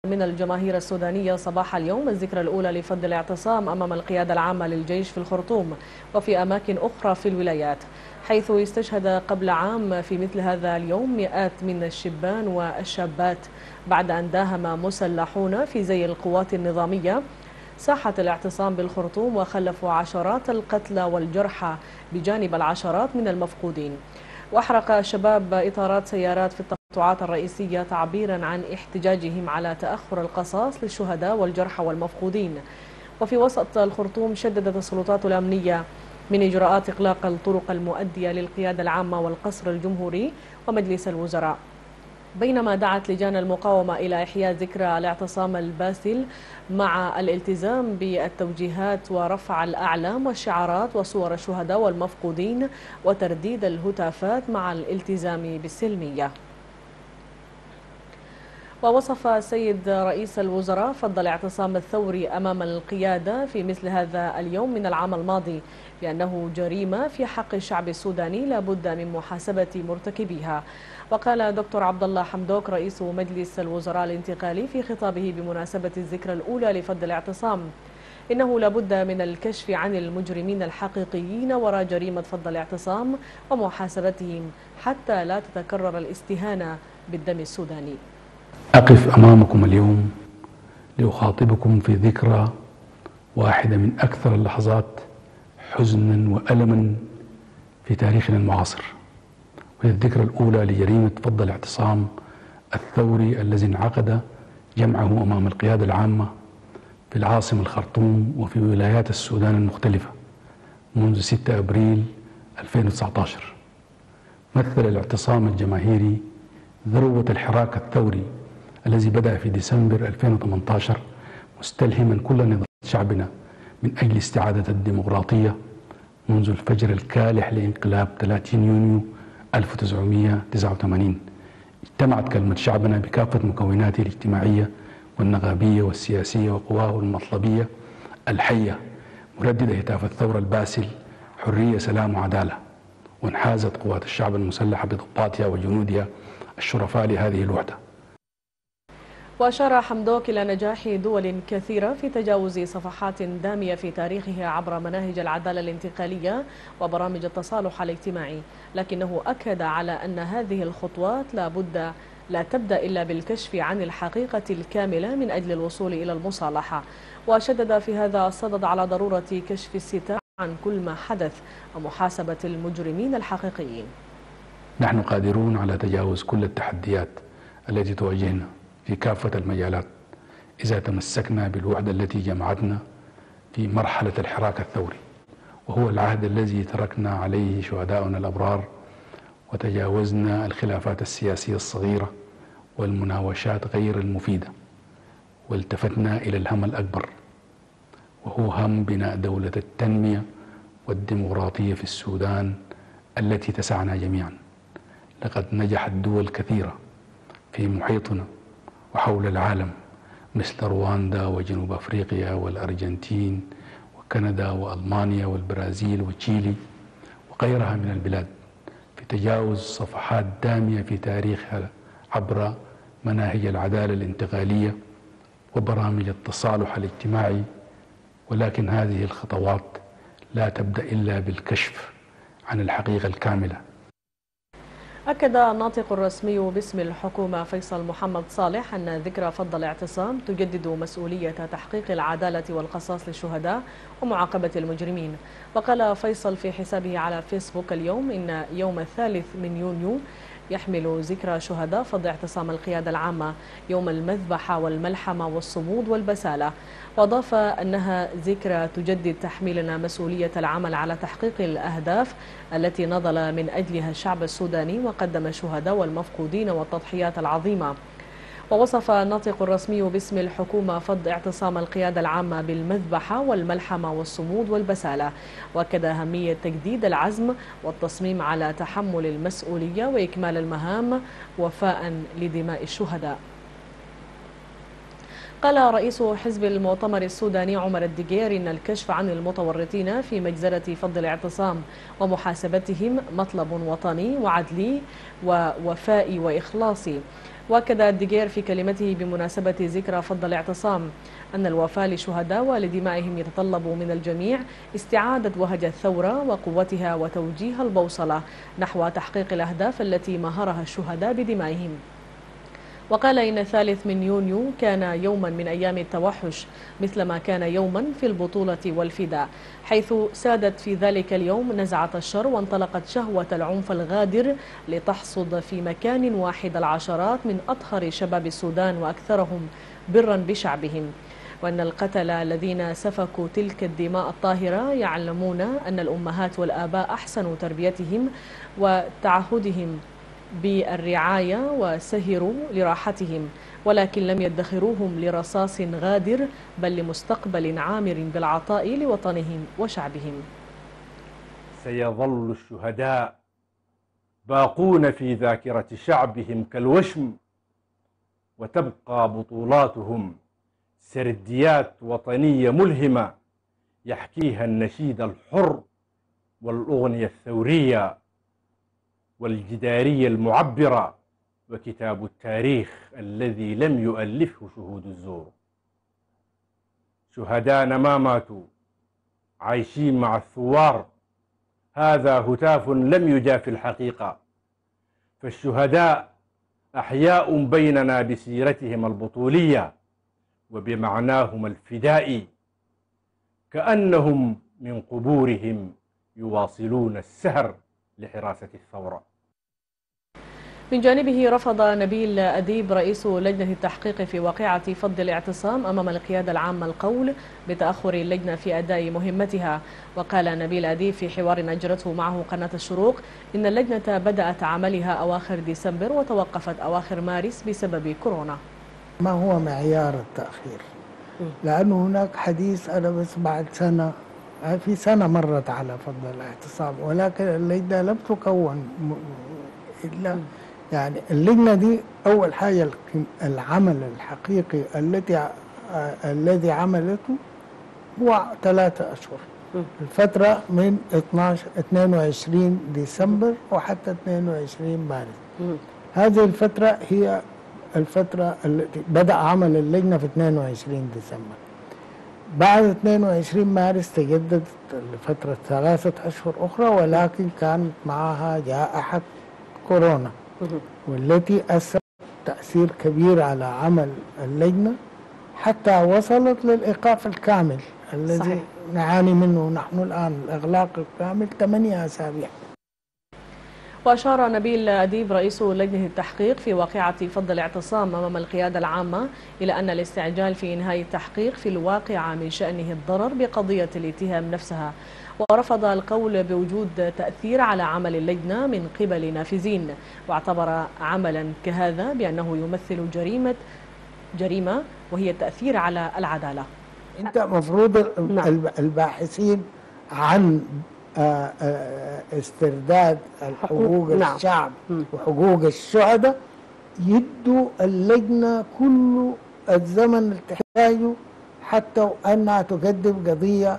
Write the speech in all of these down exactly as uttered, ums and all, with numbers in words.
من الجماهير السودانية صباح اليوم الذكرى الأولى لفض الاعتصام أمام القيادة العامة للجيش في الخرطوم وفي أماكن أخرى في الولايات، حيث استشهد قبل عام في مثل هذا اليوم مئات من الشبان والشابات بعد أن داهم مسلحون في زي القوات النظامية ساحة الاعتصام بالخرطوم وخلفوا عشرات القتلى والجرحى بجانب العشرات من المفقودين. وأحرق شباب إطارات سيارات في التقاطعات الرئيسية تعبيرا عن احتجاجهم على تأخر القصاص للشهداء والجرحى والمفقودين. وفي وسط الخرطوم شددت السلطات الأمنية من إجراءات إغلاق الطرق المؤدية للقيادة العامة والقصر الجمهوري ومجلس الوزراء، بينما دعت لجان المقاومة إلى إحياء ذكرى الاعتصام الباسل مع الالتزام بالتوجيهات ورفع الأعلام والشعارات وصور الشهداء والمفقودين وترديد الهتافات مع الالتزام بالسلمية. ووصف السيد رئيس الوزراء فض الاعتصام الثوري أمام القيادة في مثل هذا اليوم من العام الماضي بأنه جريمة في حق الشعب السوداني لا بد من محاسبة مرتكبيها. وقال دكتور عبد الله حمدوك رئيس مجلس الوزراء الانتقالي في خطابه بمناسبة الذكرى الأولى لفض الاعتصام إنه لا بد من الكشف عن المجرمين الحقيقيين وراء جريمة فض الاعتصام ومحاسبتهم حتى لا تتكرر الاستهانة بالدم السوداني. أقف أمامكم اليوم لأخاطبكم في ذكرى واحدة من أكثر اللحظات حزنا وألما في تاريخنا المعاصر، وهي الذكرى الأولى لجريمة فض الاعتصام الثوري الذي انعقد جمعه أمام القيادة العامة في العاصمة الخرطوم وفي ولايات السودان المختلفة منذ ستة أبريل ألفين وتسعة عشر. مثل الاعتصام الجماهيري ذروة الحراك الثوري الذي بدأ في ديسمبر ألفين وثمانية عشر مستلهما كل نضالات شعبنا من أجل استعادة الديمقراطية منذ الفجر الكالح لانقلاب ثلاثين يونيو ألف وتسعمئة وتسعة وثمانين. اجتمعت كلمة شعبنا بكافة مكوناته الاجتماعية والنغابية والسياسية وقواه المطلبية الحية مرددة هتاف الثورة الباسل حرية سلام وعدالة، وانحازت قوات الشعب المسلحة بضباطها وجنودها الشرفاء لهذه الوحدة. وأشار حمدوك إلى نجاح دول كثيرة في تجاوز صفحات دامية في تاريخها عبر مناهج العدالة الانتقالية وبرامج التصالح الاجتماعي، لكنه أكد على أن هذه الخطوات لا بد لا تبدأ إلا بالكشف عن الحقيقة الكاملة من أجل الوصول إلى المصالحة. وشدد في هذا الصدد على ضرورة كشف الستار عن كل ما حدث ومحاسبة المجرمين الحقيقيين. نحن قادرون على تجاوز كل التحديات التي تواجهنا في كافة المجالات إذا تمسكنا بالوحدة التي جمعتنا في مرحلة الحراك الثوري، وهو العهد الذي تركنا عليه شهداؤنا الأبرار، وتجاوزنا الخلافات السياسية الصغيرة والمناوشات غير المفيدة، والتفتنا إلى الهم الأكبر وهو هم بناء دولة التنمية والديمقراطية في السودان التي تسعنا جميعا. لقد نجحت دول كثيرة في محيطنا وحول العالم مثل رواندا وجنوب أفريقيا والأرجنتين وكندا وألمانيا والبرازيل وتشيلي وغيرها من البلاد في تجاوز صفحات دامية في تاريخها عبر مناهج العدالة الانتقالية وبرامج التصالح الاجتماعي، ولكن هذه الخطوات لا تبدأ إلا بالكشف عن الحقيقة الكاملة. أكد الناطق الرسمي باسم الحكومة فيصل محمد صالح أن ذكرى فض الاعتصام تجدد مسؤولية تحقيق العدالة والقصاص للشهداء ومعاقبة المجرمين. وقال فيصل في حسابه على فيسبوك اليوم إن يوم الثالث من يونيو يحمل ذكرى شهداء فض اعتصام القيادة العامة يوم المذبحة والملحمة والصمود والبسالة، وأضاف أنها ذكرى تجدد تحميلنا مسؤولية العمل على تحقيق الأهداف التي نضل من أجلها الشعب السوداني وقدم الشهداء والمفقودين والتضحيات العظيمة. ووصف الناطق الرسمي باسم الحكومة فض اعتصام القيادة العامة بالمذبحة والملحمة والصمود والبسالة، وأكد أهمية تجديد العزم والتصميم على تحمل المسؤولية وإكمال المهام وفاء لدماء الشهداء. قال رئيس حزب المؤتمر السوداني عمر الدقير إن الكشف عن المتورطين في مجزرة فض الاعتصام ومحاسبتهم مطلب وطني وعدلي ووفائي وإخلاصي. واكد الدقير في كلمته بمناسبة ذكرى فض الاعتصام أن الوفاء للشهداء ولدمائهم يتطلب من الجميع استعادة وهج الثورة وقوتها وتوجيه البوصلة نحو تحقيق الأهداف التي مهرها الشهداء بدمائهم. وقال إن الثالث من يونيو كان يوما من أيام التوحش مثلما كان يوما في البطولة والفداء، حيث سادت في ذلك اليوم نزعة الشر وانطلقت شهوة العنف الغادر لتحصد في مكان واحد العشرات من أطهر شباب السودان وأكثرهم برا بشعبهم، وأن القتلة الذين سفكوا تلك الدماء الطاهرة يعلمون أن الأمهات والآباء أحسنوا تربيتهم وتعهدهم بالرعاية وسهروا لراحتهم، ولكن لم يدخروهم لرصاص غادر بل لمستقبل عامر بالعطاء لوطنهم وشعبهم. سيظل الشهداء باقون في ذاكرة شعبهم كالوشم، وتبقى بطولاتهم سرديات وطنية ملهمة يحكيها النشيد الحر والأغنية الثورية والجدارية المعبرة وكتاب التاريخ الذي لم يؤلفه شهود الزور. شهدانا ما ماتوا، عايشين مع الثوار، هذا هتاف لم يجاف الحقيقة، فالشهداء أحياء بيننا بسيرتهم البطولية وبمعناهم الفدائي، كأنهم من قبورهم يواصلون السهر لحراسة الثورة. من جانبه رفض نبيل أديب رئيس لجنة التحقيق في واقعة فض الاعتصام أمام القيادة العامة القول بتأخر اللجنة في أداء مهمتها. وقال نبيل أديب في حوار أجرته معه قناة الشروق إن اللجنة بدأت عملها أواخر ديسمبر وتوقفت أواخر مارس بسبب كورونا. ما هو معيار التأخير؟ لأنه هناك حديث أنا بس بعد سنة، في سنة مرت على فض الاعتصام، ولكن اللجنة لم تكون إلا يعني اللجنة دي أول حاجة العمل الحقيقي التي الذي عملته هو ثلاثة أشهر، الفترة من اثنين وعشرين ديسمبر وحتى اثنين وعشرين مارس. هذه الفترة هي الفترة التي بدأ عمل اللجنة في اثنين وعشرين ديسمبر. بعد اثنين وعشرين مارس تجددت لفترة ثلاثة أشهر أخرى، ولكن كانت معها جائحة كورونا والتي أثرت تأثير كبير على عمل اللجنة حتى وصلت للإيقاف الكامل الذي صحيح. نعاني منه نحن الآن، الإغلاق الكامل ثمانية أسابيع. وأشار نبيل أديب رئيس لجنة التحقيق في واقعة فض الاعتصام أمام القيادة العامة إلى أن الاستعجال في إنهاء التحقيق في الواقعة من شأنه الضرر بقضية الاتهام نفسها، ورفض القول بوجود تأثير على عمل اللجنة من قبل نافذين، واعتبر عملا كهذا بأنه يمثل جريمة جريمة وهي التأثير على العدالة. أنت مفروض نعم. الباحثين عن استرداد الحقوق نعم. الشعب وحقوق الشهداء يدوا اللجنة كل الزمن اللي تحتاجه حتى أنها تقدم قضية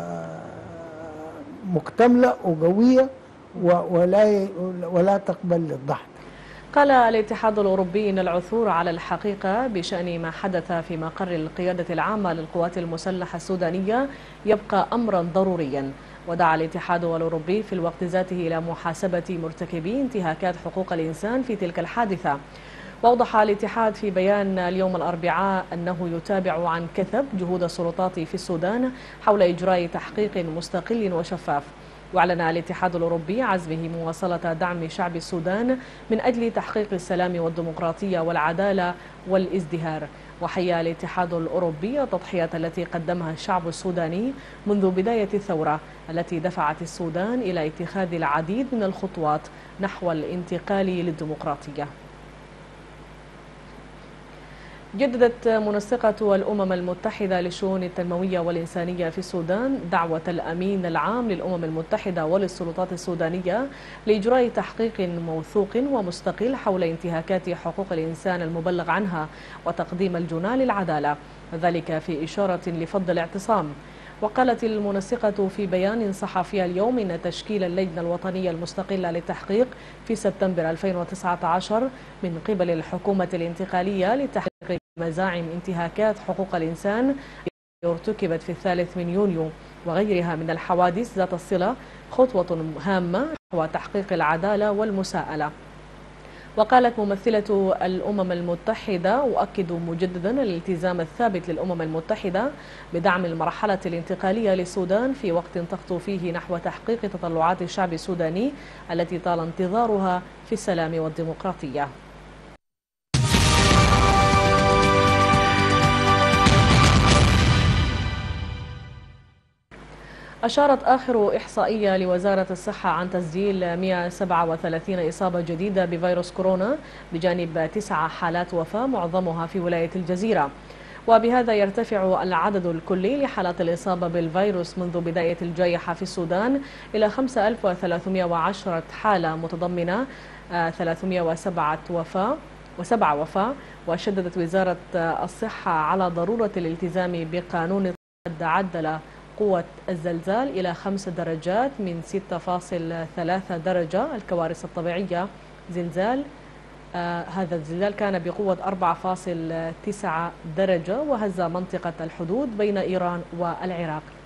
مكتملة وقوية ولا ولا تقبل للضحك. قال الاتحاد الأوروبي إن العثور على الحقيقة بشأن ما حدث في مقر القيادة العامة للقوات المسلحة السودانية يبقى أمرا ضروريا، ودعا الاتحاد الأوروبي في الوقت ذاته إلى محاسبة مرتكبي انتهاكات حقوق الإنسان في تلك الحادثة. وأوضح الاتحاد في بيان اليوم الأربعاء أنه يتابع عن كثب جهود السلطات في السودان حول إجراء تحقيق مستقل وشفاف. وأعلن الاتحاد الأوروبي عزمه مواصلة دعم شعب السودان من أجل تحقيق السلام والديمقراطية والعدالة والازدهار. وحيا الاتحاد الأوروبي التضحيات التي قدمها الشعب السوداني منذ بداية الثورة التي دفعت السودان إلى اتخاذ العديد من الخطوات نحو الانتقال للديمقراطية. جددت منسقة الأمم المتحدة للشؤون التنموية والإنسانية في السودان دعوة الأمين العام للأمم المتحدة وللسلطات السودانية لإجراء تحقيق موثوق ومستقل حول انتهاكات حقوق الإنسان المبلغ عنها وتقديم الجنى للعدالة، وذلك في إشارة لفض الاعتصام. وقالت المنسقة في بيان صحفي اليوم إن تشكيل اللجنة الوطنية المستقلة للتحقيق في سبتمبر ألفين وتسعة عشر من قبل الحكومة الانتقالية لتحقيق مزاعم انتهاكات حقوق الإنسان ارتكبت في الثالث من يونيو وغيرها من الحوادث ذات الصلة خطوة هامة نحو تحقيق العدالة والمساءلة. وقالت ممثلة الأمم المتحدة: أؤكد مجددا الالتزام الثابت للأمم المتحدة بدعم المرحلة الانتقالية للسودان في وقت تخطو فيه نحو تحقيق تطلعات الشعب السوداني التي طال انتظارها في السلام والديمقراطية. أشارت آخر إحصائية لوزارة الصحة عن تسجيل مئة وسبعة وثلاثين إصابة جديدة بفيروس كورونا بجانب تسع حالات وفاة معظمها في ولاية الجزيرة، وبهذا يرتفع العدد الكلي لحالات الإصابة بالفيروس منذ بداية الجائحة في السودان إلى خمسة آلاف وثلاثمئة وعشرة حالة متضمنة ثلاثمئة وسبعة وفاة وسبعة وفاة. وشددت وزارة الصحة على ضرورة الالتزام بقانون قد عدل قوة الزلزال إلى خمس درجات من ستة فاصلة ثلاثة درجة الكوارث الطبيعية. زلزال آه هذا الزلزال كان بقوة أربعة فاصلة تسعة درجة وهز منطقة الحدود بين إيران والعراق.